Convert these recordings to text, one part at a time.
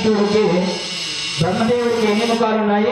పరమేశ్వరుడికి బ్రహ్మదేవుడికి ఎన్ని ముఖాలు ఉన్నాయి?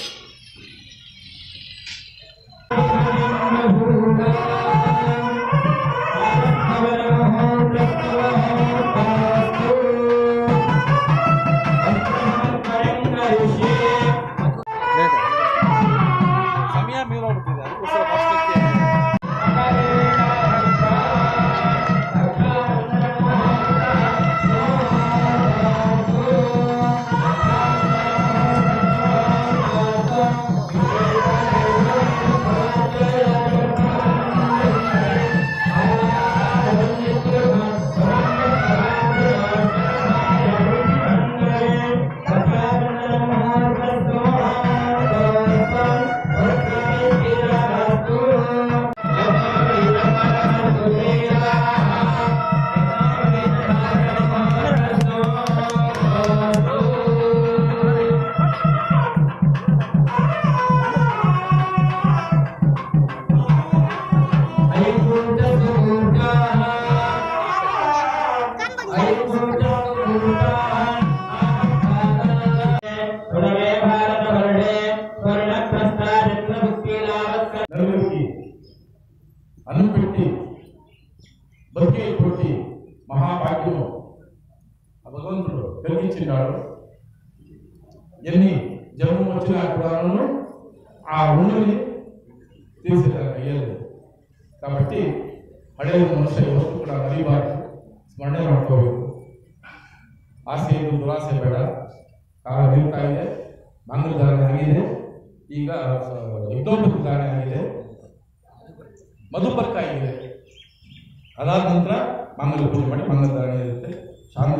అన్నం పెట్టి బతికేటువంటి మహాభాగ్యం భగవంతుడు కలిగించినాడు. ఎన్ని జన్మం వచ్చినా కూడాను ఆ రుణుని తీసేదానికి అయ్యేది. కాబట్టి ಹಳೆಯ ಮನುಷ್ಯ ಇವತ್ತು ಕೂಡ ಮರಿಬಾರದು, ಸ್ಮರಣೆ ಮಾಡ್ಕೋಬೇಕು. ಆಸೆ ಇದು ದುರಾಸೆ ಬೇಡ. ಕಾಲ ನಿಲ್ತಾ ಇದೆ, ಮಂಗಲಧಾರಣೆ ಆಗಿದೆ, ಈಗ ಯುದ್ಧೋಪತಿ ಧಾರಣೆ ಆಗಿದೆ, ಮಧುಪರ್ಕ ಆಗಿದೆ. ಅದಾದ ನಂತರ ಮಂಗಲ ಪೂಜೆ ಮಾಡಿ ಮಂಗಲಧಾರಣೆ ಇರುತ್ತೆ. ಶಾಂತಿ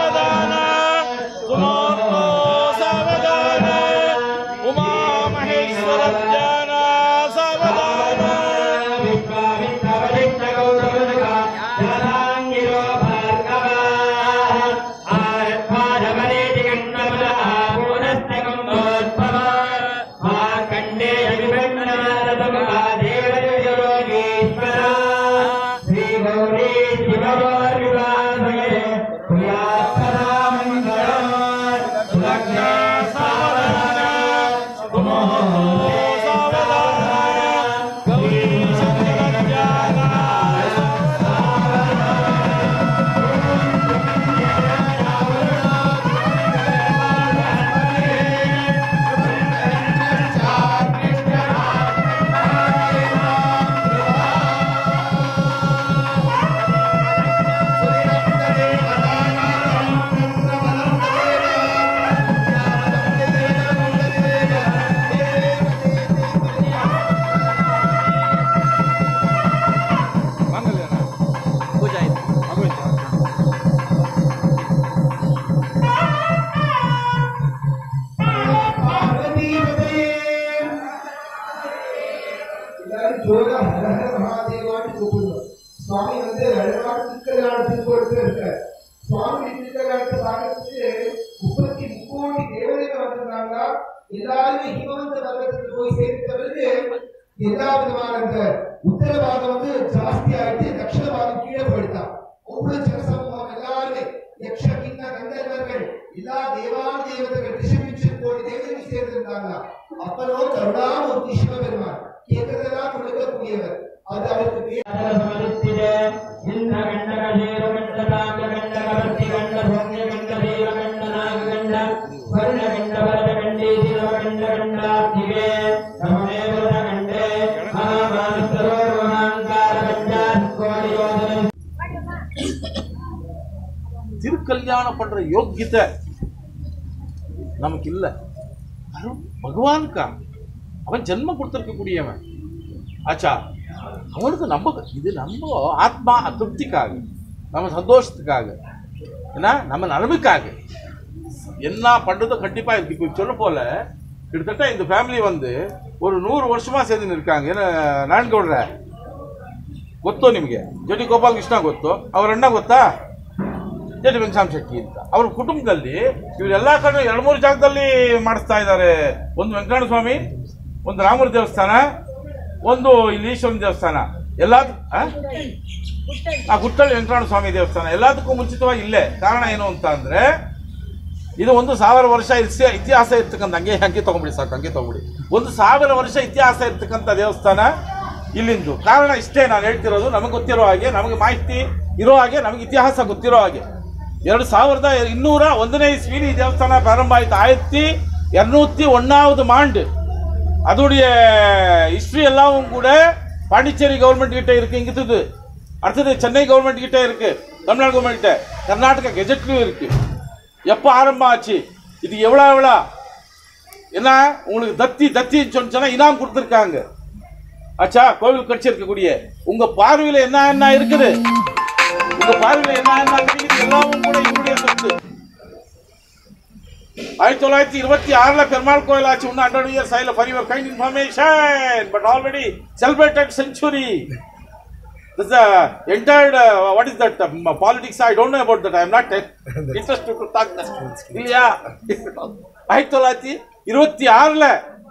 சுவாமி வந்து இருக்காரு. சுவாமி பார்க்கறதுக்கு 33 கோடி தேவதைகள் வந்திருந்தாங்க. எல்லாருமே ஹிமவந்த பர்வதத்துக்கு போய் சேர்த்த பிறகு எல்லா விதமான அந்த உத்தரவாதம் வந்து ஜாஸ்தி ஆயிட்டு தட்சிண பாகம் கீழே போயிட்டான். ஒவ்வொரு ஜனசமூகம் எல்லாருமே யக்ஷ கிண்ண கந்தர்வர்கள் எல்லா தேவதைகள் ரிஷபிச்சு கோடி தேவதைகள் சேர்ந்திருந்தாங்க. அப்பனோ கருணாமூர்த்தி சிவபெருமான் கேட்கறதெல்லாம் கொடுக்கக்கூடியவர். அது அவருக்கு திருக்கல்யாணம் பண்ற யோக்கியத்தை நமக்கு இல்ல. பகவானுக்கா அவன் ஜென்மம் கொடுத்திருக்கக்கூடியவன் ஆச்சா. அவனுக்கு நம்ம இது நம்ம ஆத்மா திருப்திக்காக, நம்ம சந்தோஷத்துக்காக, ஏன்னா நம்ம நலனுக்காக என்ன பண்றதோ கண்டிப்பா இருக்கு. இப்போ சொல்ல போல கிட்டத்தட்ட இந்த ஃபேமிலி வந்து ஒரு 100 ವರ್ಷமா ಸೇರಿನ இருக்காங்க. ಏನ ನಾರಾಯಣಗೌಡ್ರ ಗೊತ್ತೋ ನಿಮಗೆ? ಜಟಿ ಗೋಪಾಲ್ ಕೃಷ್ಣ ಗೊತ್ತು, ಅವ್ರ ಅಣ್ಣ ಗೊತ್ತಾ ಜಟಿ ವೆಂಕಟರಾಮ ಶೆಟ್ಟಿ ಅಂತ. ಅವ್ರ ಕುಟುಂಬದಲ್ಲಿ ಇವರೆಲ್ಲ ಕಡೆ 2-3 ಜಾಗದಲ್ಲಿ ಮಾಡಿಸ್ತಾ ಇದ್ದಾರೆ. ಒಂದು ವೆಂಕಟರಮಣ ಸ್ವಾಮಿ, ಒಂದು ರಾಮರ ದೇವಸ್ಥಾನ, ಒಂದು ಇಲ್ಲಿ ಈಶ್ವರನ ದೇವಸ್ಥಾನ. ಆ ಗುಟ್ಟಳ್ಳಿ ವೆಂಕಟರಮಣ ಸ್ವಾಮಿ ದೇವಸ್ಥಾನ ಎಲ್ಲದಕ್ಕೂ ಮುಂಚಿತವಾಗಿ ಇಲ್ಲೇ. ಕಾರಣ ಏನು ಅಂತ ಅಂದ್ರೆ ಇದು 1000 ವರ್ಷ ಇತಿಹಾಸ ಇರ್ತಕ್ಕಂಥ ಹಂಗೆ ತಗೊಂಬಿಡಿ ಸಾಕು, ಹಂಗೆ ತಗೊಂಬಿಡಿ. 1000 ವರ್ಷ ಇತಿಹಾಸ ಇರ್ತಕ್ಕಂಥ ದೇವಸ್ಥಾನ ಇಲ್ಲಿಂದು. ಕಾರಣ ಇಷ್ಟೇ ನಾನು ಹೇಳ್ತಿರೋದು, ನಮಗೆ ಗೊತ್ತಿರೋ ಹಾಗೆ, ನಮಗೆ ಮಾಹಿತಿ ಇರೋ ಹಾಗೆ, ನಮಗೆ ಇತಿಹಾಸ ಗೊತ್ತಿರೋ ಹಾಗೆ. 2201ನೇ ಇಸ್ವಿಲಿ ಈ ದೇವಸ್ಥಾನ ಪ್ರಾರಂಭ ಆಯಿತು. 1201வது ஆண்டு அதோடைய ஹிஸ்டரி எல்லாம் கூட பாண்டிச்சேரி கவர்மெண்ட் கிட்ட இருக்கு, இங்கிட்டு அடுத்தது சென்னை கவர்மெண்ட் கிட்ட இருக்கு, தமிழ்நாடு கவர்மெண்ட் கிட்ட, கர்நாடகா கெஜெட்லயும் இருக்கு. எப்போ ஆரம்பம் ஆச்சு, இது எவ்வளோ என்ன உங்களுக்கு தத்தின்னு சொன்னா இனாம் கொடுத்துருக்காங்க. ஆச்சா, கோவில் கட்சி இருக்கக்கூடிய உங்க பார்வையில் என்ன இருக்குது, உங்க பார்வையில் என்ன இருக்குது, எல்லாமும் கூட என்னுடைய சொத்து. 1926 பெருமாள் கோயில் ஆச்சு. 100 years for your kind information, but already celebrated century. This entered what is that politics? I don't know about that. I am not interested to talk that. Yeah. 1926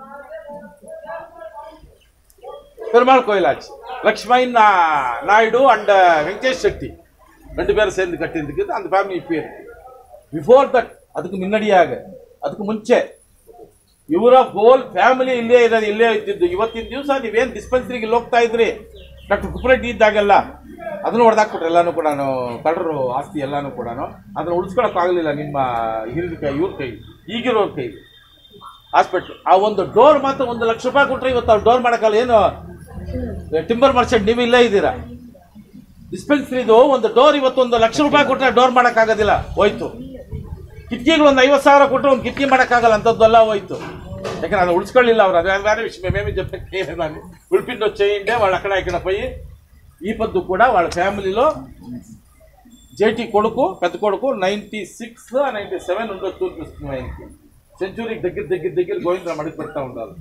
Perumal கோயில் ஆச்சு. லக்ஷ்மி நாயுடு அண்ட் வெங்கடேஷ் செட்டி 2 பேரும் சேர்ந்து கட்டியிருக்குது. அந்த ஃபேமிலி பேர் ಬಿಫೋರ್ ದಟ್, ಅದಕ್ಕೆ ಮುನ್ನಡಿಯಾಗ, ಅದಕ್ಕೆ ಮುಂಚೆ ಇವರ ಹೋಲ್ ಫ್ಯಾಮಿಲಿ ಇಲ್ಲೇ ಇದ್ದಿದ್ದು. ಇವತ್ತಿನ ದಿವಸ ನೀವೇನು ಡಿಸ್ಪೆನ್ಸರಿಗೆ ಹೋಗ್ತಾ ಇದ್ರಿ, ಡಾಕ್ಟರ್ ಕುಪ್ಪರೆಡ್ಡಿ ಇದ್ದಾಗೆಲ್ಲ ಅದನ್ನು ಹೊಡೆದಾಕ್ಬಿಟ್ರೆ ಎಲ್ಲಾನು ಕೂಡ, ಕಳ್ಳರು ಆಸ್ತಿ ಎಲ್ಲಾನು ಕೂಡ ಅದನ್ನು ಉಳಿಸ್ಕೊಳಕ್ಕಾಗಲಿಲ್ಲ ನಿಮ್ಮ ಹಿರಿಯ ಕೈ, ಇವ್ರ ಕೈ, ಈಗಿರೋರ ಕೈ. ಹಾಸ್ಪಿಟ್ಲ್ ಆ ಒಂದು ಡೋರ್ ಮಾತ್ರ 1 ಲಕ್ಷ ರೂಪಾಯಿ ಕೊಟ್ಟರೆ ಇವತ್ತು ಅವ್ರು ಡೋರ್ ಮಾಡೋಕ್ಕಲ್ಲ. ಏನು ಟಿಂಬರ್ ಮರ್ಚೆಂಟ್ ನೀವು ಇಲ್ಲೇ ಇದ್ದೀರಾ, ಡಿಸ್ಪೆನ್ಸರಿದು ಒಂದು ಡೋರ್ ಇವತ್ತು 1 ಲಕ್ಷ ರೂಪಾಯಿ ಕೊಟ್ಟರೆ ಡೋರ್ ಮಾಡೋಕ್ಕಾಗೋದಿಲ್ಲ, ಹೋಯ್ತು. ಕಿಟಕಿಗಳು 50,000 ಕೊಟ್ಟರೆ ಒಂದು ಕಿಟಕಿ ಮಾಡೋಕ್ಕಾಗಲ್ಲ, ಅಂಥದ್ದೆಲ್ಲ ಹೋಯ್ತು. ಯಾಕಂದ್ರೆ ಅದು ఉడుచుಕೊಳ್ಳిಲ್ಲ ಅವರು. అది వేరే విషయం, మేమేమి చెప్పాను. ఉడిపిండి వచ్చేయంటే వాళ్ళు ఇక్కడ పోయి ఈ పొద్దు కూడా వాళ్ళ ఫ్యామిలీలో జేటీ కొడుకు, పెద్ద కొడుకు 96, 97 ఉండొచ్చు అనిపిస్తుంది ఆయనకి. సెంచురీకి దగ్గర గోవిందరామ్ అడుగు పెడతా ఉండాలి.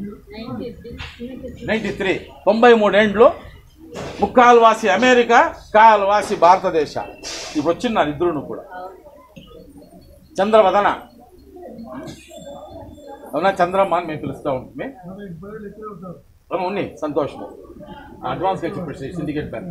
93 93 ఏండ్లు. ముక్కాల్వాసి అమెరికా, కాల్వాసి భారతదేశ. ఇప్పుడు వచ్చిన్నారు ఇద్దరును కూడా. చంద్రవదన అవునా, చంద్రమ్మ అని మేము పిలుస్తూ ఉంటుంది. ఉన్నాయి, సంతోషము. అడ్వాన్స్గా చెప్పేసి సిండికేట్ బ్యాంక్.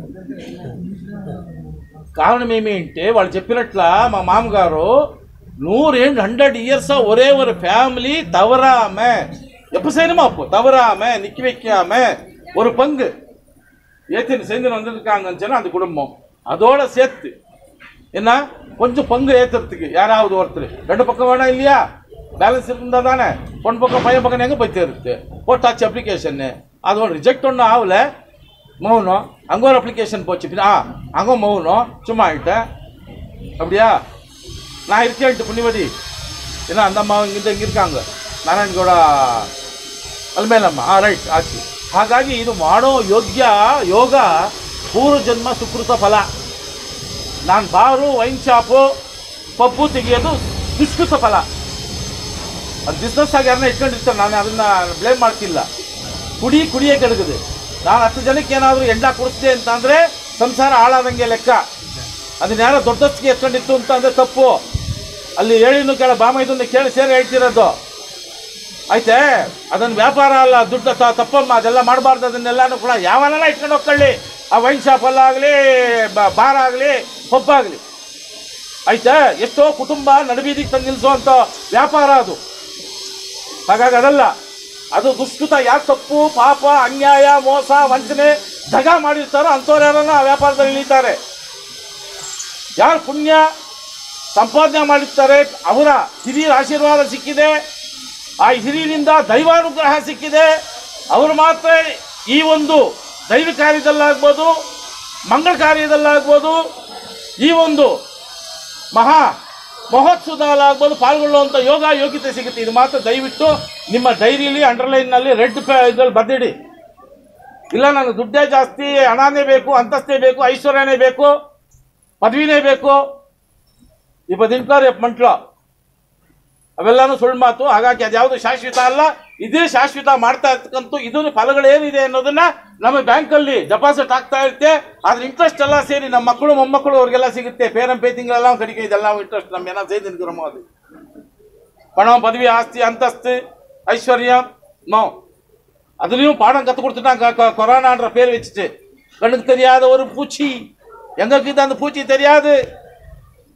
కారణం ఏమి అంటే వాళ్ళు చెప్పినట్ల మా మామగారు 100 years ஒரே ஒரு ஃபேமிலி தவறாம எப்போ செய்யணுமா அப்போ தவறாம நிற்க வைக்காம ஒரு பங்கு ஏற்றின்னு சேர்ந்து வந்திருக்காங்கன்னு சொன்னால் அந்த குடும்பம் அதோட சேர்த்து என்ன கொஞ்சம் பங்கு ஏற்றுறதுக்கு யாராவது ஒருத்தர் 2 பக்கம் வேணாம் இல்லையா, பேலன்ஸ் இருந்தால் தானே. பொண்ணு பக்கம் பையன் பக்கம் எங்கே போய் தேர்த்து போட்டாச்சு அப்ளிகேஷன்னு. அது ஒன்று ரிஜெக்ட் ஒன்றும் ஆகல, மௌனம். அங்கே ஒரு அப்ளிகேஷன் போச்சு, அங்கே மௌனம், சும்மா ஆகிட்டேன். அப்படியா, நான் இருக்கேன்ட்டு புண்ணியவதி ஏன்னா அந்த அம்மா இங்கே இருக்காங்க, ನಾರಾಯಣಗೌಡ ಅಲ್ಮೇಲಮ್ಮ. ರೈಟ್ ಆಚೆ. ಹಾಗಾಗಿ ಇದು ಮಾಡೋ ಯೋಗ ಪೂರ್ವ ಜನ್ಮ ಸುಕೃತ ಫಲ. ನಾನು ಬಾರು, ವೈನ್ ಶಾಪು, ಪಪ್ಪು ತೆಗೆಯೋದು ದುಷ್ಕೃತ ಫಲ. ಅದು ಬಿಸ್ನೆಸ್ ಆಗಿ ಯಾರನ್ನ ಇಟ್ಕೊಂಡಿರ್ತಾರೆ, ನಾನು ಅದನ್ನು ಬ್ಲೇಮ್ ಮಾಡ್ತಿಲ್ಲ. ಕುಡಿಯೇ ಕೆಡಗಿದೆ. ನಾನು 10 ಜನಕ್ಕೆ ಏನಾದರೂ ಎಂಡ ಕೊಡಿಸ್ದೆ ಅಂತಂದರೆ ಸಂಸಾರ ಹಾಳಾದಂಗೆ ಲೆಕ್ಕ. ಅದನ್ನ ಯಾರೋ ದೊಡ್ಡಸ್ಗೆ ಎತ್ಕೊಂಡಿತ್ತು ಅಂತಂದರೆ ತಪ್ಪು. ಅಲ್ಲಿ ಹೇಳಿನೂ ಕೇಳ, ಬಾಮ ಇದನ್ನು ಕೇಳಿ ಸೇರಿ ಹೇಳ್ತಿರೋದು ಆಯ್ತೆ. ಅದನ್ನು ವ್ಯಾಪಾರ ಅಲ್ಲ, ದುಡ್ಡು ತಪ್ಪಮ್ಮ, ಅದೆಲ್ಲ ಮಾಡಬಾರ್ದು. ಅದನ್ನೆಲ್ಲಾನು ಕೂಡ ಯಾವನ್ನೆಲ್ಲ ಇಟ್ಕೊಂಡು ಹೋಗ್ಕೊಳ್ಳಿ. ಆ ವೈನ್ ಶಾಪಲ್ಲಾಗಲಿ, ಬಾರ್ ಆಗಲಿ, ಪಬ್ ಆಗಲಿ ಆಯ್ತಾ. ಎಷ್ಟೋ ಕುಟುಂಬ ನಡುಬೀದಿಗೆ ತಂದು ನಿಲ್ಲಿಸುವಂಥ ವ್ಯಾಪಾರ ಅದು. ಹಾಗಾಗಿ ಅದಲ್ಲ, ಅದು ದುಷ್ಕೃತ. ಯಾಕೆ ತಪ್ಪು, ಪಾಪ, ಅನ್ಯಾಯ, ಮೋಸ, ವಂಚನೆ, ದಗ ಮಾಡಿರ್ತಾರೋ ಅಂಥವ್ರು ಯಾರನ್ನ ಆ ವ್ಯಾಪಾರದಲ್ಲಿ ಇಳಿತಾರೆ. ಯಾರು ಪುಣ್ಯ ಸಂಪಾದನೆ ಮಾಡಿರ್ತಾರೆ, ಅವರ ಹಿರಿಯರ ಆಶೀರ್ವಾದ ಸಿಕ್ಕಿದೆ, ಆ ಹಿರಿಯರಿಂದ ದೈವಾನುಗ್ರಹ ಸಿಕ್ಕಿದೆ, ಅವರು ಮಾತ್ರ ಈ ಒಂದು ದೈವ ಕಾರ್ಯದಲ್ಲಾಗ್ಬೋದು, ಮಂಗಳ ಕಾರ್ಯದಲ್ಲಾಗ್ಬೋದು, ಈ ಒಂದು ಮಹೋತ್ಸವದಲ್ಲಾಗ್ಬೋದು ಪಾಲ್ಗೊಳ್ಳುವಂಥ ಯೋಗ್ಯತೆ ಸಿಗುತ್ತೆ. ಇದು ಮಾತ್ರ ದಯವಿಟ್ಟು ನಿಮ್ಮ ಡೈರಿಯಲ್ಲಿ ಅಂಡರ್ಲೈನ್ನಲ್ಲಿ ರೆಡ್ ಇದರಲ್ಲಿ ಬರೆದಿಡಿ. ಇಲ್ಲ ನನಗೆ ದುಡ್ಡೇ ಜಾಸ್ತಿ, ಹಣನೇ ಬೇಕು, ಅಂತಸ್ತೇ ಬೇಕು, ಐಶ್ವರ್ಯನೇ ಬೇಕು, ಪದವಿನೇ ಬೇಕು, ಈ ಬದಿಂಟ್ಲ ಮಂಟ್ಲ ಅವೆಲ್ಲಾನು ಸುಳ್ಳು ಮಾತು. ಹಾಗಾಗಿ ಅದ್ಯಾವುದು ಶಾಶ್ವತ ಅಲ್ಲ. ಇದೇ ಶಾಶ್ವತ ಮಾಡ್ತಾ ಇರ್ತಕ್ಕಂಥ ಇದನ್ನು ಫಲಗಳೇನಿದೆ ಅನ್ನೋದನ್ನ ನಮ್ಮ ಬ್ಯಾಂಕಲ್ಲಿ ಡೆಪಾಸಿಟ್ ಆಗ್ತಾ ಇರುತ್ತೆ. ಅದ್ರ ಇಂಟ್ರೆಸ್ಟ್ ಎಲ್ಲ ಸೇರಿ ನಮ್ಮ ಮಕ್ಕಳು ಮೊಮ್ಮಕ್ಕಳು ಅವ್ರಿಗೆಲ್ಲ ಸಿಗುತ್ತೆ. ಪೇರಂಪೇತಿಂಗಳೆಲ್ಲ ಕಡಿಕೆ ಇದೆಲ್ಲ ಇಂಟ್ರೆಸ್ಟ್ ನಮ್ಮ ಏನ ಸೇರಿ ನಿಂತಿರಮೋ ಅದು பணம், பதவி, ஆஸ்தி, அந்தஸ்து, ஐஸ்வர்யம் நோ. அதுலேயும் பாடம் கற்றுக் கொடுத்துட்டாங்க. கொரோனான்ற பேர் வச்சுட்டு கண்ணுக்கு தெரியாத ஒரு பூச்சி, எங்களுக்கு அந்த பூச்சி தெரியாது.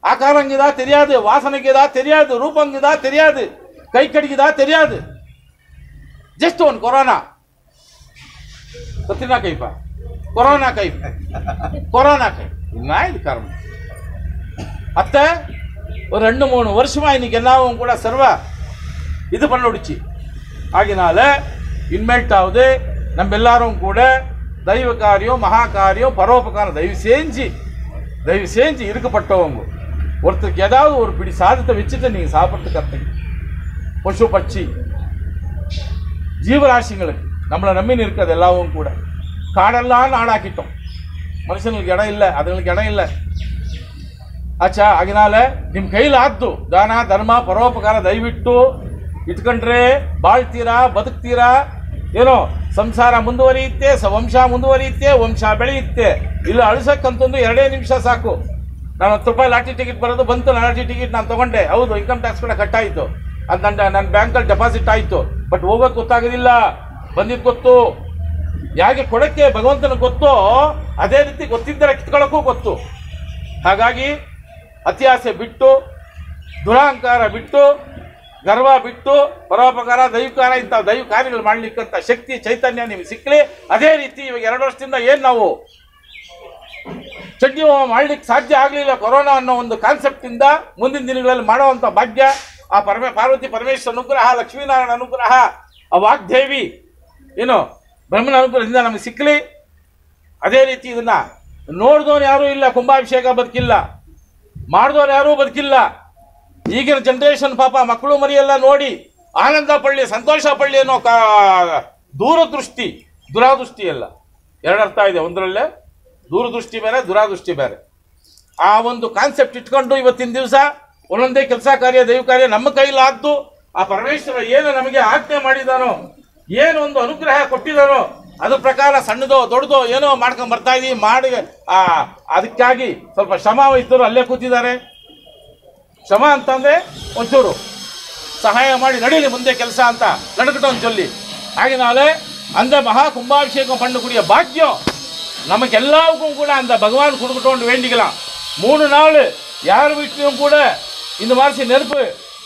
ஆகாரங்குதா தெரியாது, வாசனைக்குதா தெரியாது, ரூபங்குதா தெரியாது, கை கடிக்குதா தெரியாது. ஜஸ்ட் ஒன் கொரோனா ಗೊತ್ತಿಲ್ಲ ಕೈಪ ಕೊರೋನಾ ಕೈಪ கொரோனா கை இதுதான் இது காரணம். அத்தை ஒரு 2-3 வருஷமா இன்னைக்கு எல்லாவும் கூட சர்வ இது பண்ணிடுச்சு. ஆகினால இன்மேல்ட்டாவது நம்ம எல்லாரும் கூட தெய்வ காரியம் மகா காரியம் பரோபகாரம் தயவு செஞ்சு இருக்கப்பட்டவங்க ஒருத்தருக்கு ஏதாவது ஒரு பிடி சாதத்தை வச்சுட்டு நீங்க சாப்பிட்டு கத்துங்க. பசு பட்சி ஜீவராசிங்களுக்கு நம்மளை நம்பின்னு இருக்கிறது எல்லாவும் கூட காடெல்லாம் நாடாக்கிட்டோம். மனுஷங்களுக்கு இடம் இல்லை, அதுங்களுக்கு இடம் இல்லை. ಆಚಾ ಆಗಿನಾಲೆ ನಿಮ್ಮ ಕೈಲಾದ್ದು ದಾನ ಧರ್ಮ ಪರೋಪಕಾರ ದಯವಿಟ್ಟು ಇಟ್ಕೊಂಡ್ರೆ ಬಾಳ್ತೀರಾ, ಬದುಕ್ತೀರಾ. ಏನೋ ಸಂಸಾರ ಮುಂದುವರಿಯುತ್ತೆ, ವಂಶ ಮುಂದುವರಿಯುತ್ತೆ, ವಂಶ ಬೆಳೆಯುತ್ತೆ. ಇಲ್ಲ ಅಳಿಸಕ್ಕಂತಂದು 2 ನಿಮಿಷ ಸಾಕು. ನಾನು 10 ರೂಪಾಯಿ ಲಾಟರಿ ಟಿಕೆಟ್ ಬರೋದು ಬಂತು, ಲಾಟರಿ ಟಿಕೆಟ್ ನಾನು ತಗೊಂಡೆ, ಹೌದು ಇನ್ಕಮ್ ಟ್ಯಾಕ್ಸ್ ಕೂಡ ಕಟ್ಟಾಯಿತು, ಅದು ನನ್ನ ಬ್ಯಾಂಕಲ್ಲಿ ಡೆಪಾಸಿಟ್ ಆಯಿತು. ಬಟ್ ಹೋಗೋದು ಗೊತ್ತಾಗೋದಿಲ್ಲ, ಬಂದಿದ್ದು ಗೊತ್ತು. ಯಾಕೆ ಕೊಡಕ್ಕೆ ಭಗವಂತನ ಗೊತ್ತೋ ಅದೇ ರೀತಿ ಗೊತ್ತಿದ್ದರೆ ಕಿತ್ಕೊಳ್ಳೋಕ್ಕೂ ಗೊತ್ತು. ಹಾಗಾಗಿ ಅತ್ಯಾಸೆ ಬಿಟ್ಟು, ದುರಹಂಕಾರ ಬಿಟ್ಟು, ಗರ್ವ ಬಿಟ್ಟು, ಪರೋಪಕಾರ ದೈವಕಾರ ಇಂಥ ದೈವ ಕಾರ್ಯಗಳು ಮಾಡ್ಲಿಕ್ಕಂತ ಶಕ್ತಿ ಚೈತನ್ಯ ನಿಮಗೆ ಸಿಕ್ಕಲಿ. ಅದೇ ರೀತಿ ಇವಾಗ 2 ವರ್ಷದಿಂದ ಏನು ನಾವು ಚಂಡಿ ಹೋಮ ಮಾಡ್ಲಿಕ್ಕೆ ಸಾಧ್ಯ ಆಗಲಿಲ್ಲ ಕೊರೋನಾ ಅನ್ನೋ ಒಂದು ಕಾನ್ಸೆಪ್ಟಿಂದ ಮುಂದಿನ ದಿನಗಳಲ್ಲಿ ಮಾಡುವಂಥ ಭಾಗ್ಯ ಆ ಪಾರ್ವತಿ ಪರಮೇಶ್ವರ ಅನುಗ್ರಹ, ಲಕ್ಷ್ಮೀನಾರಾಯಣ ಅನುಗ್ರಹ, ಆ ವಾಗ್ದೇವಿ ಏನು ಬ್ರಹ್ಮನ ಅನುಗ್ರಹದಿಂದ ನಮಗೆ ಸಿಕ್ಕಲಿ. ಅದೇ ರೀತಿ ಇದನ್ನ ನೋಡಿದವ್ರು ಯಾರೂ ಇಲ್ಲ, ಕುಂಭಾಭಿಷೇಕ ಬದುಕಿಲ್ಲ, ಮಾಡಿದವ್ರು ಯಾರೂ ಬದುಕಿಲ್ಲ. ಈಗಿನ ಜನರೇಷನ್ ಪಾಪ ಮಕ್ಕಳು ಮರಿಯೆಲ್ಲ ನೋಡಿ ಆನಂದ ಪಡಲಿ, ಸಂತೋಷ ಪಡಲಿ ಅನ್ನೋ ದೂರದೃಷ್ಟಿ, ದುರಾದೃಷ್ಟಿ ಎಲ್ಲ 2 ಅರ್ಥ ಇದೆ. ಒಂದರಲ್ಲೇ ದೂರದೃಷ್ಟಿ ಬೇರೆ, ದುರಾದೃಷ್ಟಿ ಬೇರೆ. ಆ ಒಂದು ಕಾನ್ಸೆಪ್ಟ್ ಇಟ್ಕೊಂಡು ಇವತ್ತಿನ ದಿವಸ ಒಂದೊಂದೇ ಕೆಲಸ ಕಾರ್ಯ ದೈವ ಕಾರ್ಯ ನಮ್ಮ ಕೈಲಾದ್ದು ಆ ಪರಮೇಶ್ವರ ಏನು ನಮಗೆ ಆಜ್ಞೆ ಮಾಡಿದಾನೋ, ಏನು ಒಂದು ಅನುಗ್ರಹ ಕೊಟ್ಟಿದಾನೋ ಅದ್ರ ಪ್ರಕಾರ ಸಣ್ಣದೋ ದೊಡ್ಡದೋ ಏನೋ ಮಾಡ್ಕೊಂಡು ಬರ್ತಾ ಇದೀವಿ. ಮಾಡಿ ಅದಕ್ಕಾಗಿ ಸ್ವಲ್ಪ ಶ್ರಮ ವಹಿಸಿದ್ರು ಅಲ್ಲೇ ಕೂತಿದ್ದಾರೆ. ಶ್ರಮ ಅಂತಂದ್ರೆ ಒಂಚೂರು ಸಹಾಯ ಮಾಡಿ ನಡೀಲಿ ಮುಂದೆ ಕೆಲಸ ಅಂತ ನಡ್ಕಟೊಂದು ಚೊಲ್ಲಿ. ಆಗಿನಾಲೆ அந்த மகா கும்பாபிஷேகம் பண்ணக்கூடிய பாக்கியம் நமக்கு எல்லாருக்கும் கூட அந்த பகவான் கொடுக்கட்டும் வேண்டிக்கலாம். 3 நாள் யார் வீட்டிலும் கூட இந்த மாதிரி நெருப்பு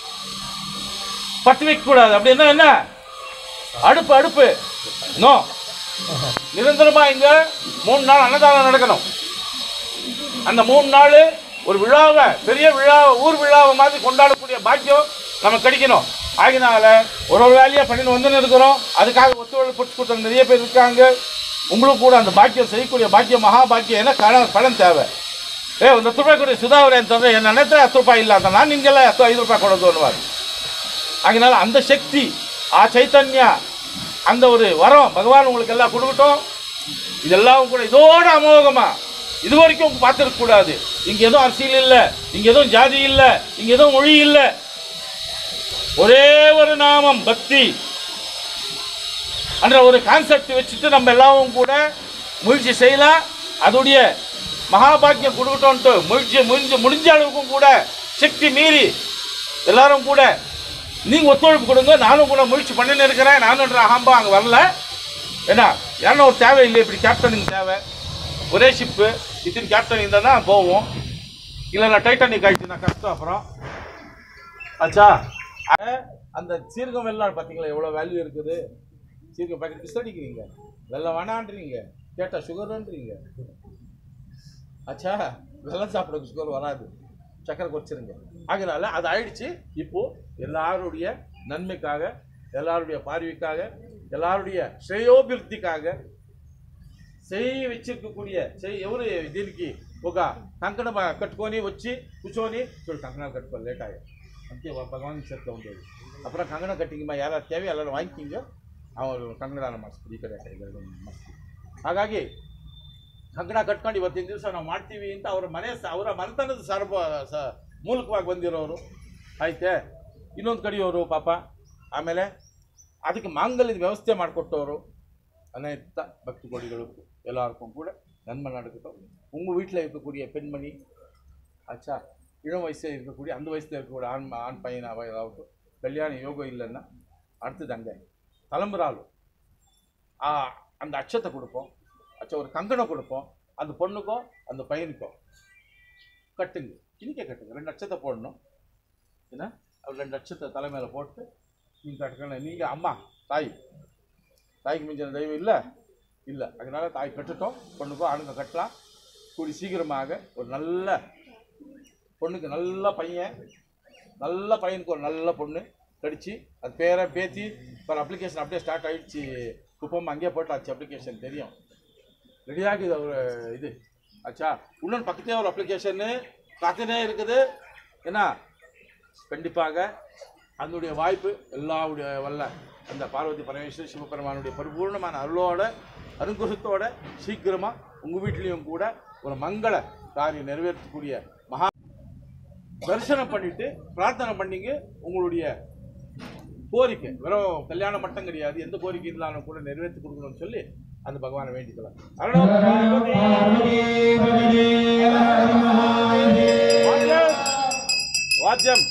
பற்ற வைக்க கூடாது. அப்படின்னா என்ன, அடுப்பு நோ, நிரந்தரமா இங்க 3 நாள் அன்னதானம் நடக்கணும். அந்த 3 நாள் ஒரு விழாவை, பெரிய விழாவை, ஊர் விழாவை மாதிரி கொண்டாடக்கூடிய பாக்கியம் நமக்கு கிடைக்கணும். ஆகினால ஒரு வேலையா பண்ணிட்டு வந்து இருக்கிறோம். அதுக்காக ஒத்துழைப்பு கொடுத்து நிறைய பேர் இருக்காங்க. உங்களுக்கு கூட அந்த பாக்கியம் செய்யக்கூடிய பாக்கியம் மகா பாக்கியம். ஏன்னா பணம் தேவை. 1 ರೂಪಾಯಿ ಕೊಡಿ ಸುಧಾವರೆ ಅಂತಂದ್ರೆ ನನ್ನ ಹತ್ರ 10 ರೂಪಾಯಿ ಇಲ್ಲ ಅಂತ ನಾನು ನಿಮಗೆಲ್ಲ 5 ರೂಪಾಯಿ ಕೊಡೋದು ಅನ್ನುவார். ஆகினால அந்த சக்தி, ஆ சைத்தன்யா, அந்த ஒரு வரம் பகவான் உங்களுக்கு எல்லாம் கொடுக்கட்டும். இதெல்லாம் கூட இதோட அமோகமா இது வரைக்கும் பார்த்துருக்க கூடாது. இங்க எதுவும் அரசியல் இல்லை, இங்க எதுவும் ஜாதி இல்லை, இங்க எதுவும் மொழி இல்லை. ஒரே ஒரு நாமம் பக்தி என்ற ஒரு கான்செப்ட் வச்சுட்டு நம்ம எல்லாரும் கூட முயற்சி செய்யலாம். அதோடைய மகாபாக்கியம் கொடுக்கட்டோன்ட்டு முடிஞ்ச அளவுக்கும் கூட சக்தி மீறி எல்லாரும் கூட நீங்க ஒத்துழைப்பு கொடுங்க. நானும் கூட முயற்சி பண்ணின்னு இருக்கிறேன். நானுன்ற அகம்பா அங்கே வரல. ஏன்னா யாரும் ஒரு தேவை இல்லை, இப்படி கேப்டனுக்கு தேவை. ஒரே ஷிப்பு இத்தனை கேப்டன் இருந்தால் தான் போவோம். இல்லைன்னா டைட்டானிக் ஆகிடுச்சுன்னா கஷ்டம். அப்புறம் ஆச்சா அந்த சீரகம் எல்லாம் பார்த்தீங்களா எவ்வளோ வேல்யூ இருக்குது. சீரகம் பாக்கெட் பிஸ் அடிக்கிறீங்க, வெள்ளம் வேணான்றீங்க, கேட்டால் சுகருன்றீங்க. ஆச்சா வெள்ளம் சாப்பிட சுகர் வராது, சக்கரை குறைச்சிருங்க. ஆகினால அது ஆயிடுச்சு. இப்போ எல்லாருடைய நன்மைக்காக, எல்லாருடைய பார்வைக்காக, எல்லாருடைய ಶ್ರೇಯೋಭಿವೃದ್ಧಿக்காக వச்சிருக்கக்கூடிய ఎవరు దీనికి ఒక కంకణం కట్టుకొని వచ్చి కూర్చొని చూడు కంకణాలు కట్టుకోవాలి లేట్ ఆయ అంతే భగవాన్ చేతిలో ఉండేది. அப்புறம் ಕಂಕಣ ಕಟ್ಟಿಂಗಮ್ಮ ಯಾರು தேவையோ ಎಲ್ಲರೂ ವಾಂಕಿಂಗ ಅವರು ಕಂಕಣದಾನ ಮಾಡಿಸ್ತೀವಿ ಈ ಕಡೆ ಮಾಡಿಸ್ತೀವಿ. ಹಾಗಾಗಿ ಕಂಕಣ ಕಟ್ಕೊಂಡು ಇವತ್ತಿನ ದಿವಸ ನಾವು ಮಾಡ್ತೀವಿ ಅಂತ ಅವರ ಮನೆತನದ ಮೂಲಕವಾಗಿ ಬಂದಿರೋರು ಆಯ್ತೆ. ಇನ್ನೊಂದು ಕಡೆಯವರು ಪಾಪ, ಆಮೇಲೆ ಅದಕ್ಕೆ ಮಾಂಗಲ್ಯದ ವ್ಯವಸ್ಥೆ ಮಾಡಿಕೊಟ್ಟವರು அனைத்த பக்தி கொடிகளுக்கும் எல்லாருக்கும் கூட நன்மை நடக்கட்டும். உங்கள் வீட்டில் இருக்கக்கூடிய பெண்மணி ஆச்சா, இளம் வயசில் இருக்கக்கூடிய அந்த வயசில் இருக்கக்கூடிய ஆண் பையனாக ஏதாவது கல்யாண யோகம் இல்லைன்னா அடுத்தது அங்கே தலைமுறாலும் அந்த அச்சத்தை கொடுப்போம். அச்சா ஒரு கங்கணம் கொடுப்போம் அந்த பொண்ணுக்கும் அந்த பையனுக்கும். கட்டுங்க, இன்னைக்கே கட்டுங்க. 2 லட்சத்தை போடணும். என்ன, 2 லட்சத்தை தலைமையில போட்டு நீங்கள் கட்டுக்கணும். நீங்கள் அம்மா தாய்க்கு மிஞ்சின தெய்வம் இல்லை. அதனால தாய் கட்டுட்டோம். பொண்ணுக்கோ ஆணுங்க கட்டலாம். கூடி சீக்கிரமாக ஒரு நல்ல பொண்ணுக்கு நல்ல பையனுக்கு ஒரு நல்ல பொண்ணு கடிச்சு அது பேரை பேத்தி இப்போ அப்ளிகேஷன் அப்படியே ஸ்டார்ட் ஆகிடுச்சு. குப்பம் அங்கேயே போட்டாச்சு, அப்ளிகேஷன் தெரியும், ரெடியாகி ஒரு இது ஆச்சா. இன்னொன்று பக்கத்தே ஒரு அப்ளிகேஷன்னு காத்துனே இருக்குது. ஏன்னா கண்டிப்பாக அதனுடைய வாய்ப்பு எல்லாவுடைய வல்ல அந்த பார்வதி பரமேஸ்வரி சிவபெருமானுடைய பரிபூர்ணமான அருளோட அனுகிரகத்தோட சீக்கிரமாக உங்கள் வீட்லேயும் கூட ஒரு மங்கள காரியம் நிறைவேற்றக்கூடிய மகா தரிசனம் பண்ணிட்டு பிரார்த்தனை பண்ணிங்க. உங்களுடைய கோரிக்கை வெறும் கல்யாணம் மட்டும் கிடையாது, எந்த கோரிக்கை இருந்தாலும் கூட நிறைவேற்றி கொடுக்கணும்னு சொல்லி அந்த பகவானை வேண்டிக்கலாம். வாத்தியம்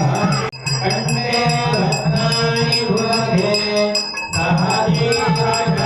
Hare